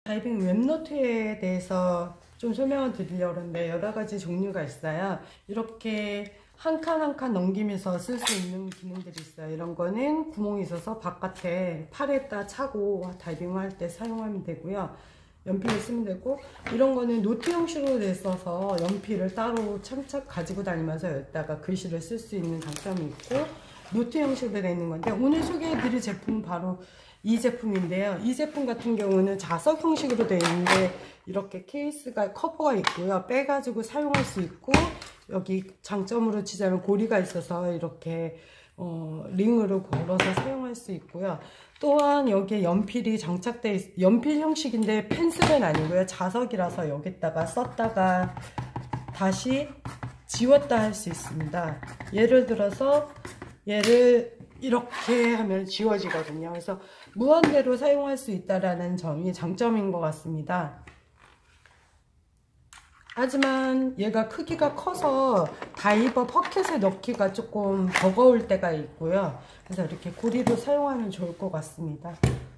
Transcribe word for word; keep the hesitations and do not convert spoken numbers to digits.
다이빙 웹노트에 대해서 좀 설명을 드리려고 하는데 여러 가지 종류가 있어요. 이렇게 한 칸 한 칸 넘기면서 쓸 수 있는 기능들이 있어요. 이런 거는 구멍이 있어서 바깥에 팔에다 차고 다이빙을 할 때 사용하면 되고요. 연필을 쓰면 되고, 이런 거는 노트 형식으로 돼 있어서 연필을 따로 창작 가지고 다니면서 여기다가 글씨를 쓸 수 있는 장점이 있고, 노트 형식으로 되어 있는 건데, 오늘 소개해 드릴 제품은 바로 이 제품인데요. 이 제품 같은 경우는 자석 형식으로 되어 있는데 이렇게 케이스가 커버가 있고요. 빼가지고 사용할 수 있고, 여기 장점으로 치자면 고리가 있어서 이렇게 어, 링으로 걸어서 사용할 수 있고요. 또한 여기에 연필이 장착되어 있, 연필 형식인데 펜슬은 아니고요. 자석이라서 여기다가 썼다가 다시 지웠다 할 수 있습니다. 예를 들어서 얘를 이렇게 하면 지워지거든요. 그래서 무한대로 사용할 수 있다는 점이 장점인 것 같습니다. 하지만 얘가 크기가 커서 다이버 버켓에 넣기가 조금 버거울 때가 있고요. 그래서 이렇게 고리로 사용하면 좋을 것 같습니다.